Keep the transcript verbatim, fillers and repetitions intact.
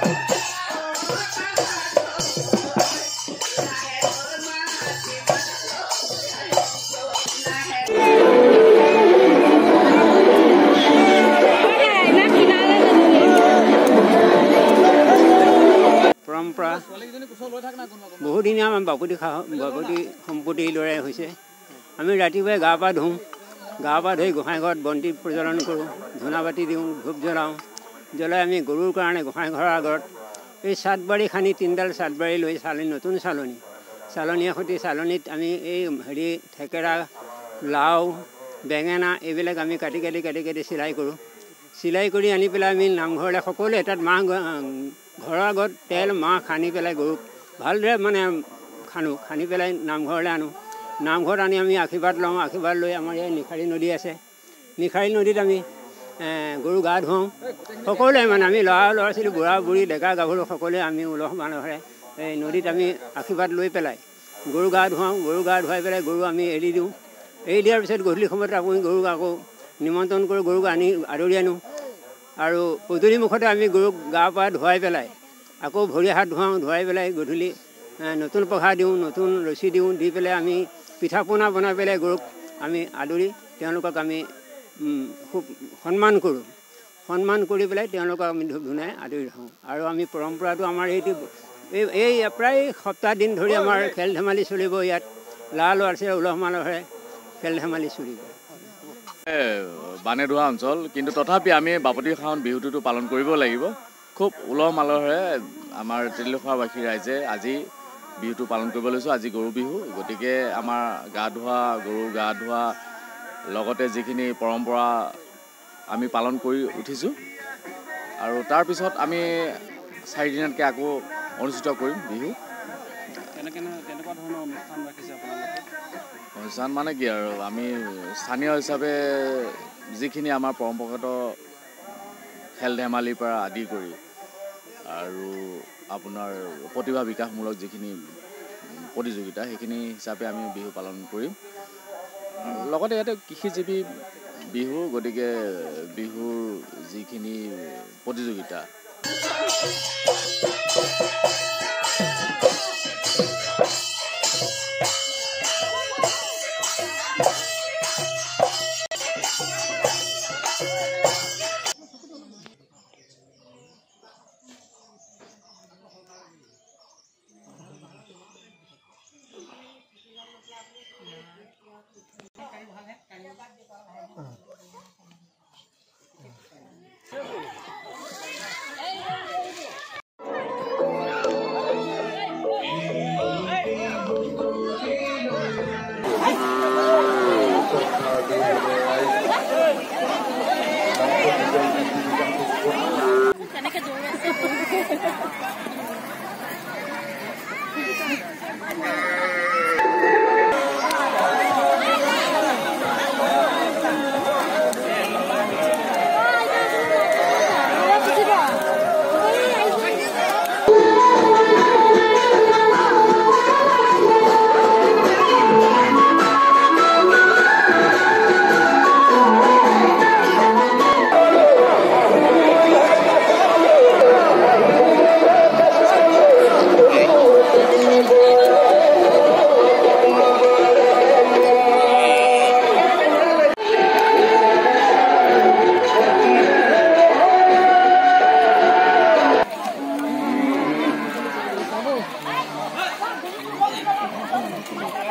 परम्परा बहुत दिन आम बापुटी खा बापुटी सम्पत्ति लड़ाई हुई आम रातिपुवाई गा पा धों गा पा धोई गोसाई घर बंती प्रज्वलन करूँ धूना बाती दिওঁ धूप जलाऊँ जलाई आम गरुर कारण गोसाई घर आगत ये सातबारी खानी तीनडाल सातबारी लै चालनी नतुन चालनी चालनिया सती चालनीत आम हेरी थेकेरा लाव बेंगेना এইবিলাক আমি কাটি কাটি কাটি কাটি চিলাই কৰোঁ চিলাই কৰি আনি পেলাই আমি নামঘৰলৈ সকলোৱে তাত মাহ ঘৰৰ আগত তেল মাহ খানি পেলাই গৰুক ভালদৰে মানে খানো খানি পেলাই নামঘৰলৈ আনো নামঘৰত আনি আমি আশীৰ্বাদ লওঁ আশীৰ্বাদ লৈ আমাৰ এই নিখাৰী নদী আছে নিখাৰী নদীত আমি গৰু গা ধুৱাওঁ সকলোৱে মানে আমি ল'ৰা ল'ৰা ছোৱালী বুঢ়া বুঢ়ী ডেকা গাভৰু সকলোৱে আমি উলহ মালহেৰে এই নদীত আমি আশীৰ্বাদ লৈ পেলাই গৰু গা ধুৱাওঁ গৰু গা ধুৱাই পেলাই গৰু আমি এৰি দিওঁ এই দিয়াৰ পিছত গধূলি সময়ত আপুনি গৰুক আকৌ নিমন্ত্ৰণ কৰি গৰুক আনি আদৰি আনো আৰু পদূলি মুখতে আমি গৰুক গা পা ধুৱাই পেলাই আকৌ ভৰি হাত ধুৱাওঁ ধুৱাই পেলাই গধূলি নতুন পঘা দিওঁ নতুন ৰছী দিওঁ দি পেলাই আমি পিঠা পনা বনাই পেলাই গৰুক আমি আদৰি তেওঁলোকক আমি খুব সন্মান কৰোঁ সন্মান কৰি পেলাই তেওঁলোকক আমি ধূপ ধুনাই আদৰি ৰাখোঁ আৰু আমি পৰম্পৰাটো আমাৰ এইটো এই এই প্ৰায় সপ্তাহ দিন ধৰি আমাৰ খেল ধেমালি চলিব ইয়াত লাল আছে উলহ মালহেৰে খেল ধেমালি চলিব বানেধোৱা অঞ্চল কিন্তু তথাপি আমি বাপতিসাহোন বিহুটো পালন কৰিব লাগিব খুব উলহ মালহেৰে আমাৰ তেলিখোৱাবাসী ৰাইজে আজি বিহুটো পালন কৰিব লৈছোঁ আজি গৰু বিহু গতিকে আমাৰ গা ধোৱা গৰু গা ধোৱা লগতে যিখিনি পৰম্পৰা আমি পালন কৰি উঠিছোঁ আৰু তাৰ পিছত আমি চাৰিদিনতকৈ আকৌ অনুষ্ঠিত কৰিম বিহু কেনেকুৱা ধৰণৰ অনুষ্ঠান ৰাখিছে আপোনালোকে অনুষ্ঠান মানে কি আৰু আমি স্থানীয় হিচাপে যিখিনি আমাৰ পৰম্পৰাগত খেল ধেমালিৰ পৰা আদি কৰি আৰু আপোনাৰ প্ৰতিভা বিকাশমূলক যিখিনি প্ৰতিযোগিতা সেইখিনি হিচাপে আমি বিহু পালন কৰিম লগতে ইয়াতে কৃষিজীৱী বিহু গতিকে বিহুৰ যিখিনি প্ৰতিযোগিতা Thank you.